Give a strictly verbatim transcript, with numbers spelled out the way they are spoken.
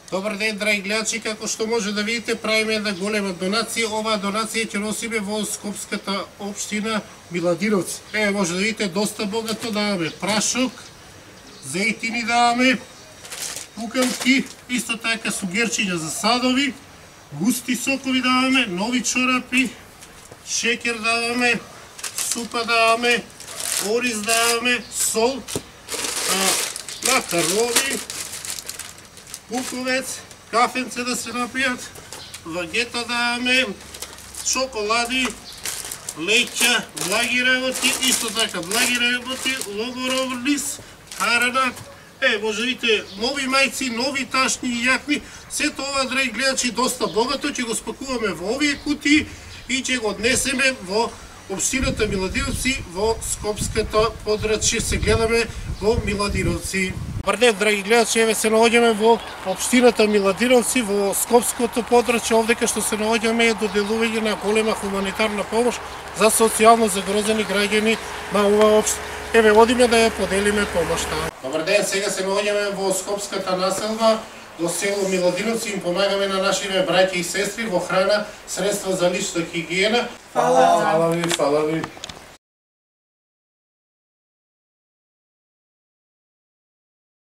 Добар ден, драги гледачи, како што може да видите, правиме една голема донација. Оваа донација ќе носиме во Скопската општина Миладиновци. Еве може да видите, доста богато даваме прашок, зејтини даваме, пуканки, исто така сугерчиња за садови, густи сокови даваме, нови чорапи, шекер даваме, супа даваме, ориз даваме, сол, макарони, буковец, кафенце да се напијат, вагета даваме, шоколади, леќа, благи работи, исто така благи работи, логоров лист, харана, е, може да видите, нови мајци, нови ташни и јакни, сето ова, драги гледачи, доста богато, ќе го спакуваме во овие кутии и ќе го однесеме во општината Миладиновци, во Скопското подрачје, се гледаме во Миладиновци. Добар ден, драги гледачи, еве се наоѓаме во општината Миладиновци, во Скопското подрачје, овдека што се наоѓаме е доделување на голема хуманитарна помош за социјално загрозени граѓани на оваа општина. Еве, одиме да ја поделиме помошта. Добар ден, сега се наоѓаме во Скопската населба, до село Миладиновци, им помагаме на нашите браќа и сестри во храна, средства за лична хигиена. Фала. Фала ви, фала ви.